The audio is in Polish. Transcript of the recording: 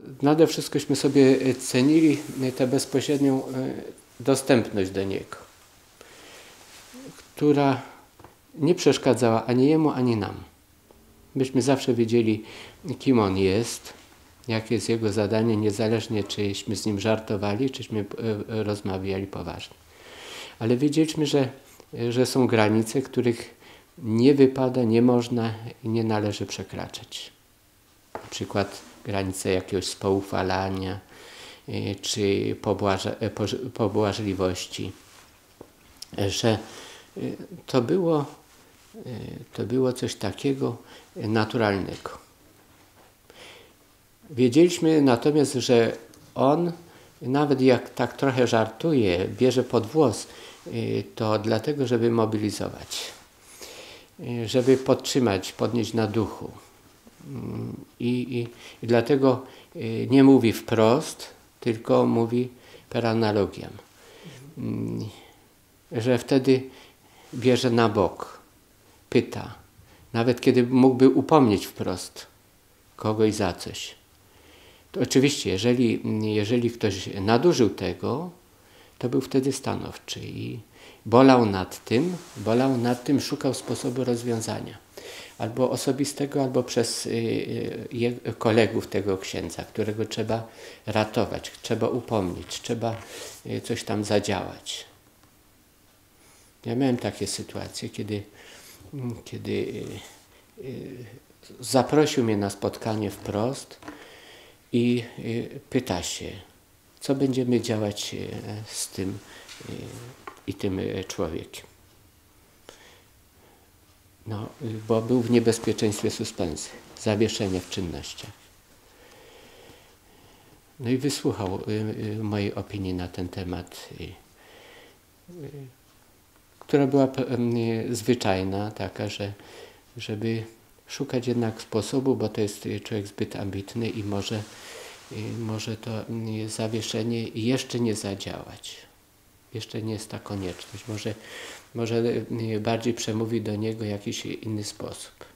nade wszystkośmy sobie cenili tę bezpośrednią dostępność do Niego, która nie przeszkadzała ani Jemu, ani nam. Byśmy zawsze wiedzieli, kim On jest, jakie jest Jego zadanie, niezależnie czyśmy z Nim żartowali, czyśmy rozmawiali poważnie. Ale wiedzieliśmy, że są granice, których nie wypada, nie można i nie należy przekraczać. Na przykład granice jakiegoś spoufalania czy pobłażliwości. Że to było coś takiego naturalnego. Wiedzieliśmy natomiast, że On, nawet jak tak trochę żartuje, bierze pod włos, to dlatego, żeby mobilizować, żeby podtrzymać, podnieść na duchu. I dlatego nie mówi wprost, tylko mówi per analogiam. Że wtedy bierze na bok, pyta, nawet kiedy mógłby upomnieć wprost kogoś za coś. To oczywiście, jeżeli ktoś nadużył tego, to był wtedy stanowczy i bolał nad tym, szukał sposobu rozwiązania. Albo osobistego, albo przez kolegów tego księdza, którego trzeba ratować, trzeba upomnieć, trzeba coś tam zadziałać. Ja miałem takie sytuacje, kiedy zaprosił mnie na spotkanie wprost i pyta się, co będziemy działać z tym i tym człowiekiem. No, bo był w niebezpieczeństwie suspensji, zawieszenia w czynnościach. No i wysłuchał mojej opinii na ten temat, która była zwyczajna, taka, żeby szukać jednak sposobu, bo to jest człowiek zbyt ambitny i może to zawieszenie jeszcze nie zadziałać. Jeszcze nie jest ta konieczność. Może bardziej przemówi do niego jakiś inny sposób.